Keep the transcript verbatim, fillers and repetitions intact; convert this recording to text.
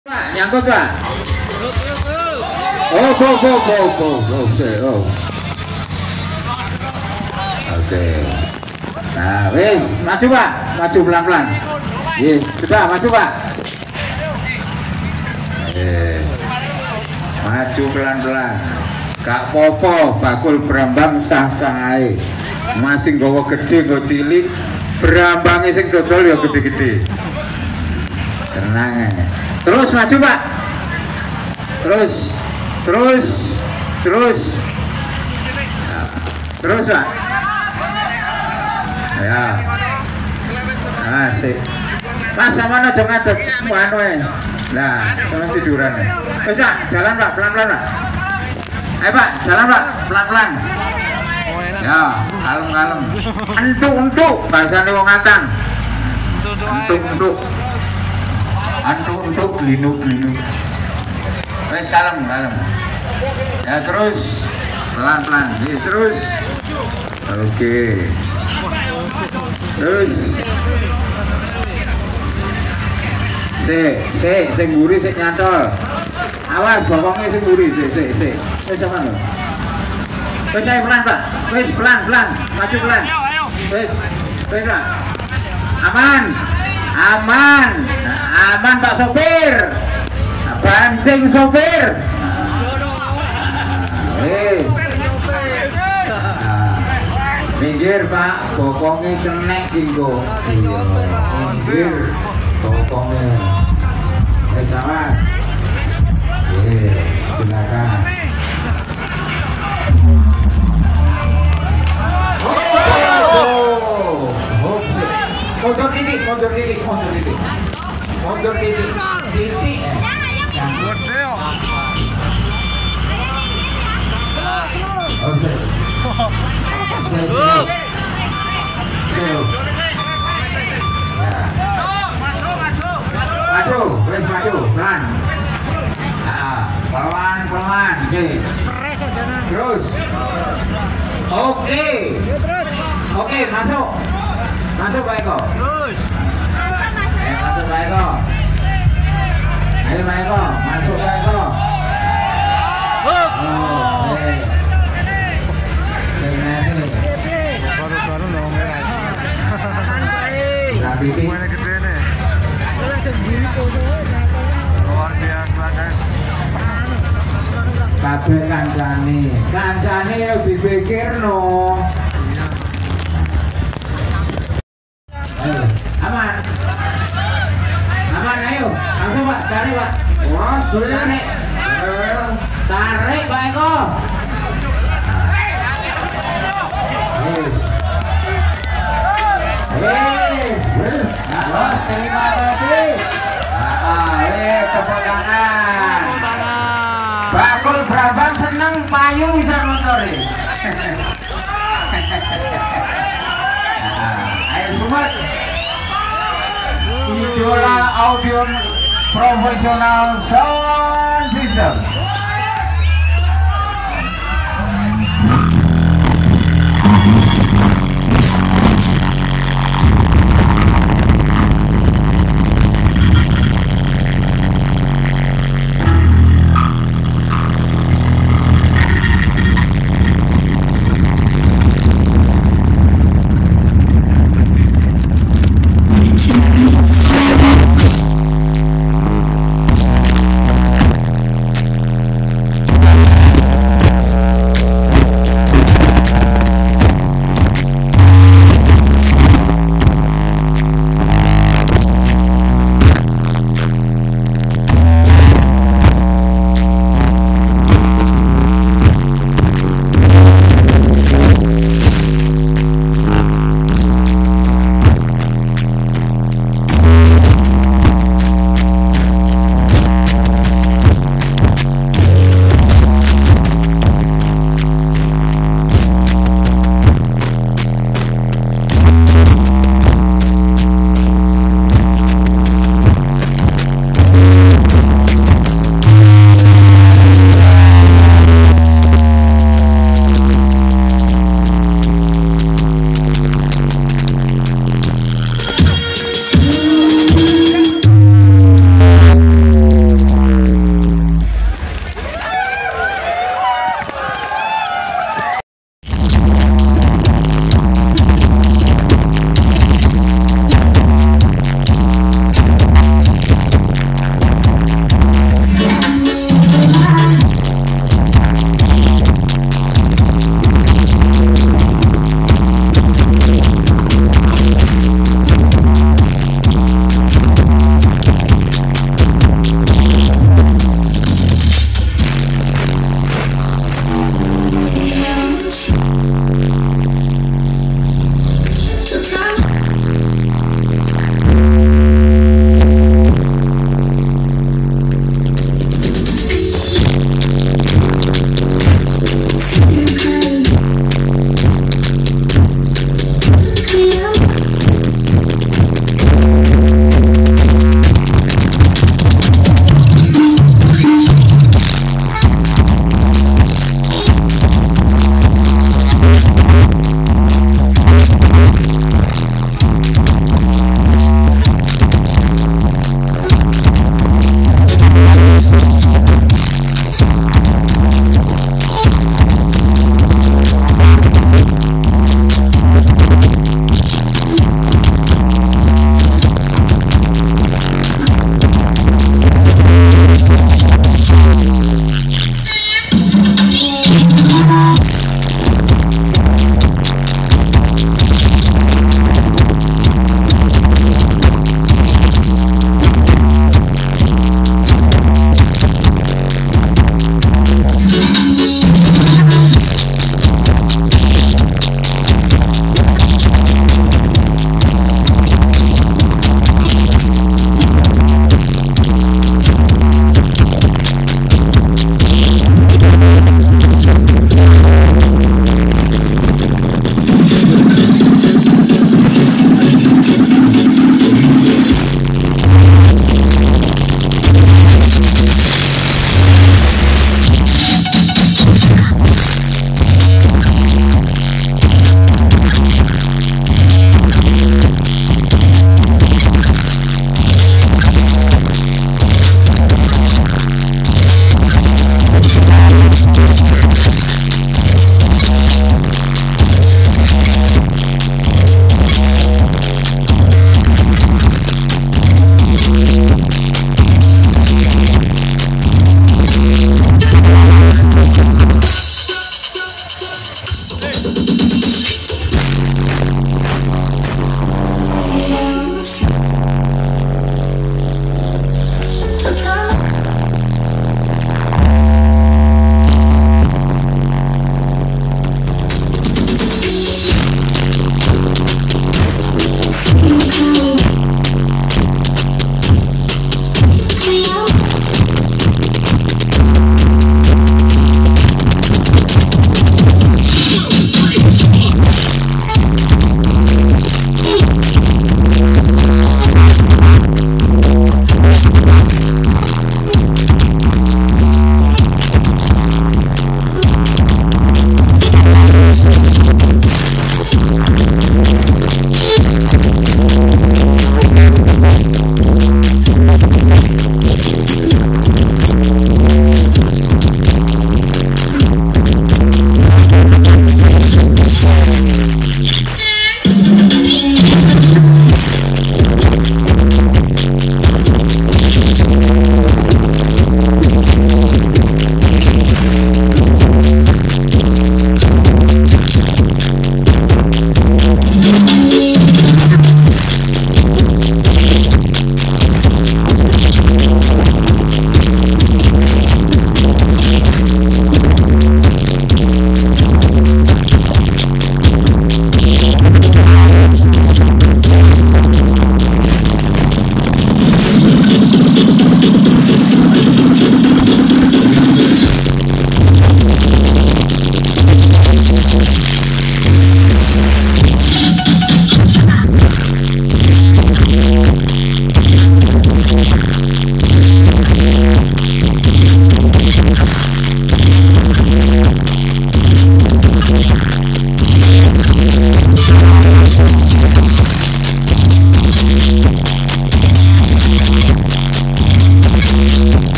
Pak, nyangkut Pak. Oh, go, go, go, go, go, oke, oh. Oke. Nah, wis, maju Pak, maju pelan-pelan. Iya, sudah maju Pak. Eh, maju pelan-pelan. Kak popo, bakul Brambang sah-sah ae. Masing gowo gede, gowo cilik. Brambang sing dodol ya gede-gede. Tenang aja. Terus maju Pak. Terus, terus, terus. Nah, terus Pak. Ya. Nah, sih. Mas sama aja ngadeg anu ae. Nah, sama tiduran. Wis Pak, jalan Pak, pelan-pelan Pak. Ayo Pak, jalan Pak, pelan-pelan. Ya, kalem-kalem. Entuk-entuk bahasane wong Atang. Entuk-entuk. Entuk-entuk glinu-glinu. Wis kalem, kalem. Ya terus pelan-pelan. Ya, terus. Oke. Terus. Sik, sik, sing mburi sik nyantol. Awas bokongnya sing mburi, sik, sik, sik. Wis sama lho. Wis ayo pelan, Pak. Wis pelan-pelan, maju pelan. Wis. Wis, Pak. Aman. Aman. Aman Pak sopir. Banting sopir. Wis. Minggir Pak, bokongnya kenek inggo. Iya, minggir bokongnya. Eh sama. Iya, silakan. Oh, oh, mundur titik, mundur titik, mundur titik, mundur titik, titik. Oke. Maju, maju, wes maju, pelan. Ah, pelan, pelan, sih. Terus. Oke. Oke, masuk. Masuk Pak Eko. Terus. Eh, masuk Pak Eko. Ayo Pak Eko, masuk Pak Eko. Oh, oke. Baru-baru dong ya. Semuanya gede nih. Luar biasa guys. Kabeh kancane, kancane ya dipikir no. Ayo, aman. Aman ayo, langsung Pak, tarik Pak. Wah, tarik. Tarik Pak Eko. Wes, wes, terima kasih. Ah, eh, tepuk tangan. Bakul Brambang seneng payu bisa motori. Ayo sumet. Idola audio profesional sound system.